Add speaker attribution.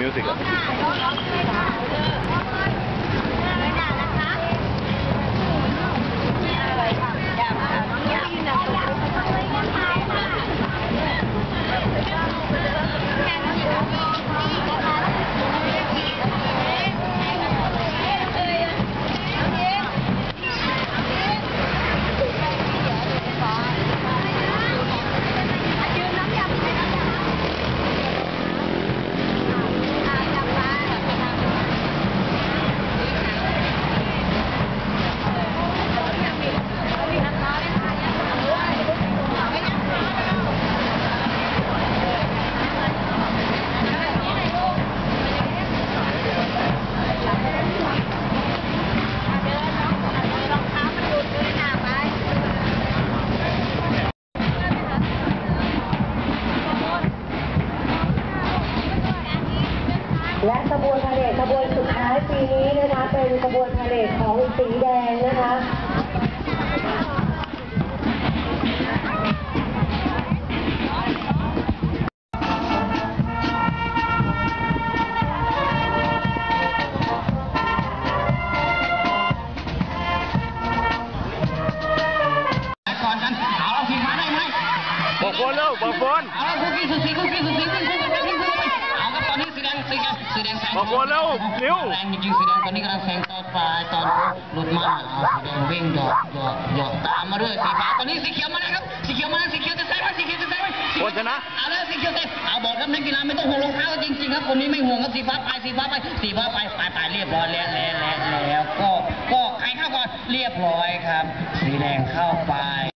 Speaker 1: มิวสิกอะ
Speaker 2: และขบวนพาเหรดขบวนสุดท้ายปีนี้นะคะเป็นขบวนพาเหรดของสีแดงนะคะ
Speaker 3: ก่อนกันเอาเราขี่มาได้ไหม
Speaker 1: บอกคนแล้วบอกคน
Speaker 3: เอาคุกกี้สุดสีคุกกี้สุดสีวิ่งเอาครับตอนนี้สีแดงแซง
Speaker 1: บอกคนแล้วเร็ว
Speaker 3: แรงจริงๆสีแดงตอนนี้กำลังแซงตอนปลายตอนหลุดมาสีแดงวิ่งหยอกตามมาด้วยสีฟ้าตอนนี้สีเขียวมาแล้วครับสีเขียวจะแซงไหม
Speaker 1: คนชนะ
Speaker 3: เอาแล้วสีเขียวเต็มเอาบอกครับนักกีฬาไม่ต้องห่วงรองเท้าจริงๆครับคนนี้ไม่ห่วงครับสีฟ้าไปเรียบร้อยแล้วก็ใครเข้าก่อนเรียบร้อยครับสีแดงเข้าไป